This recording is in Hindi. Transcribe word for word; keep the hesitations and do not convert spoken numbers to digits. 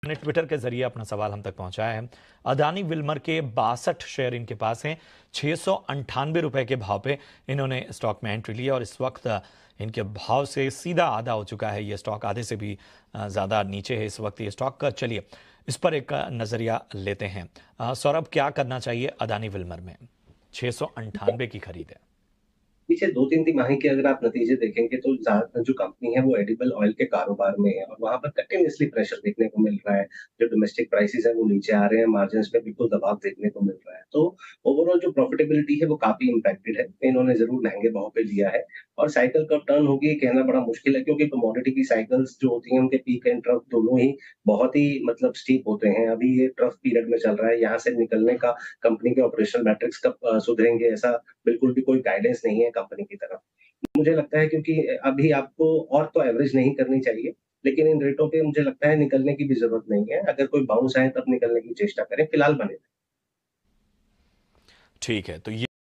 ने ट्विटर के जरिए अपना सवाल हम तक पहुंचाया है। अदानी विल्मर के बासठ शेयर इनके पास हैं। छह सौ अंठानवे रुपए के भाव पे इन्होंने स्टॉक में एंट्री ली और इस वक्त इनके भाव से सीधा आधा हो चुका है ये स्टॉक, आधे से भी ज्यादा नीचे है इस वक्त ये स्टॉक। चलिए इस पर एक नजरिया लेते हैं। सौरभ, क्या करना चाहिए अदानी विल्मर में? छह सौ अंठानवे की खरीद है। पीछे दो तीन तिमाही के अगर आप नतीजे देखेंगे तो ज्यादातर जो कंपनी है वो एडिबल ऑयल के कारोबार में है और वहां पर कंटिन्यूअसली प्रेशर देखने को मिल रहा है। जो डोमेस्टिक प्राइसेस है वो नीचे आ रहे हैं, मार्जिन पे बिल्कुल दबाव देखने को मिल रहा है। तो ओवरऑल जो प्रॉफिटेबिलिटी है वो काफी इंपैक्टेड है। इन्होंने जरूर महंगे भाव पे लिया है और साइकिल कब टर्न होगी कहना बड़ा मुश्किल है, क्योंकि कमोडिटी की साइकिल्स जो होती है उनके पीक एंड ट्रफ दोनों ही बहुत ही मतलब स्टीप होते हैं। अभी ये ट्रफ पीरियड में चल रहा है, यहाँ से निकलने का कंपनी के ऑपरेशनल मैट्रिक्स कब सुधरेंगे ऐसा बिल्कुल भी कोई गाइडेंस नहीं है कंपनी की तरफ। मुझे लगता है क्योंकि अभी आपको और तो एवरेज नहीं करनी चाहिए, लेकिन इन रेटों पे मुझे लगता है निकलने की भी जरूरत नहीं है। अगर कोई बाउंस आए तब निकलने की चेष्टा करें, फिलहाल बने। ठीक है, तो ये